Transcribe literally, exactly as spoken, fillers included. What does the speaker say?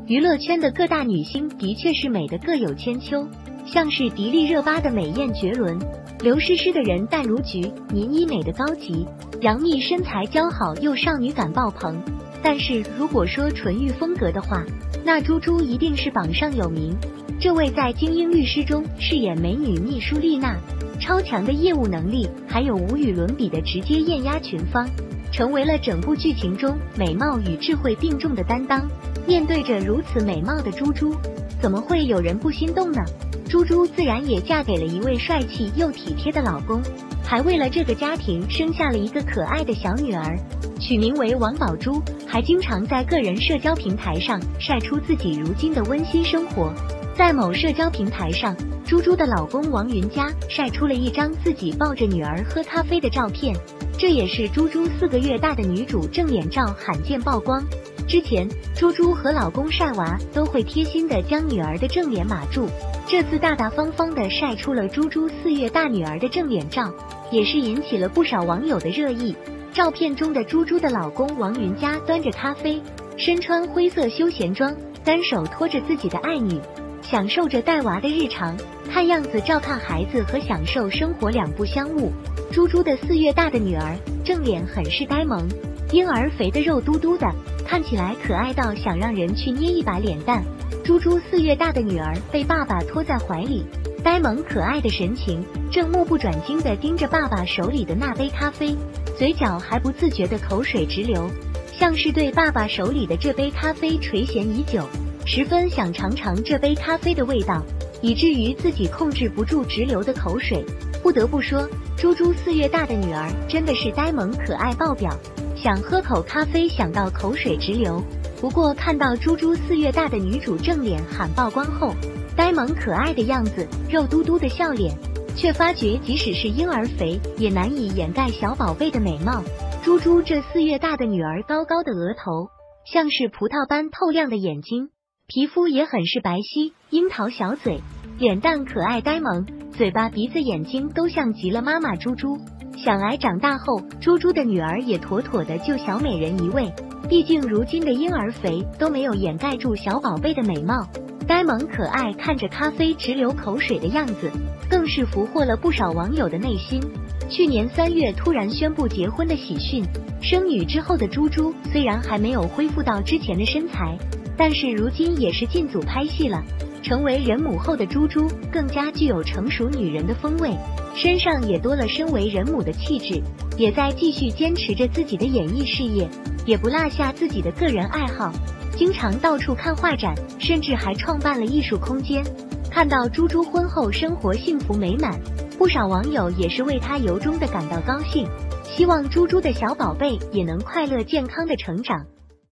娱乐圈的各大女星的确是美的各有千秋，像是迪丽热巴的美艳绝伦，刘诗诗的人淡如菊，倪妮美的高级，杨幂身材姣好又少女感爆棚。但是如果说纯欲风格的话，那猪猪一定是榜上有名。这位在《精英律师》中饰演美女秘书丽娜，超强的业务能力，还有无与伦比的直接艳压群芳，成为了整部剧情中美貌与智慧并重的担当。面对着如此美貌的猪猪，怎么会有人不心动呢？猪猪自然也嫁给了一位帅气又体贴的老公，还为了这个家庭生下了一个可爱的小女儿，取名为王宝珠，还经常在个人社交平台上晒出自己如今的温馨生活。在某社交平台上，猪猪的老公王云佳晒出了一张自己抱着女儿喝咖啡的照片，这也是猪猪四个月大的女主正脸照罕见曝光。之前猪猪和老公晒娃都会贴心的将女儿的正脸码住，这次大大方方的晒出了猪猪四月大女儿的正脸照，也是引起了不少网友的热议。照片中的猪猪的老公王云佳端着咖啡，身穿灰色休闲装，单手托着自己的爱女，享受着带娃的日常，看样子照看孩子和享受生活两不相误。猪猪的四月大的女儿正脸很是呆萌，婴儿肥的肉嘟嘟的，看起来可爱到想让人去捏一把脸蛋。猪猪四月大的女儿被爸爸拖在怀里，呆萌可爱的神情，正目不转睛地盯着爸爸手里的那杯咖啡，嘴角还不自觉的口水直流，像是对爸爸手里的这杯咖啡垂涎已久，十分想尝尝这杯咖啡的味道，以至于自己控制不住直流的口水。不得不说，猪猪四月大的女儿真的是呆萌可爱爆表，想喝口咖啡想到口水直流。不过看到猪猪四月大的女主正脸喊曝光后，呆萌可爱的样子，肉嘟嘟的笑脸，却发觉即使是婴儿肥也难以掩盖小宝贝的美貌。猪猪这四月大的女儿高高的额头，像是葡萄般透亮的眼睛，皮肤也很是白皙，樱桃小嘴，脸蛋可爱呆萌，嘴巴鼻子眼睛都像极了妈妈猪猪。想来长大后，猪猪的女儿也妥妥的就小美人一位，毕竟如今的婴儿肥都没有掩盖住小宝贝的美貌。呆萌可爱，看着咖啡直流口水的样子，更是俘获了不少网友的内心。去年三月突然宣布结婚的喜讯，生女之后的猪猪虽然还没有恢复到之前的身材，但是如今也是进组拍戏了。成为人母后的猪猪更加具有成熟女人的风味，身上也多了身为人母的气质，也在继续坚持着自己的演艺事业，也不落下自己的个人爱好，经常到处看画展，甚至还创办了艺术空间。看到猪猪婚后生活幸福美满，不少网友也是为她由衷的感到高兴，希望猪猪的小宝贝也能快乐健康的成长。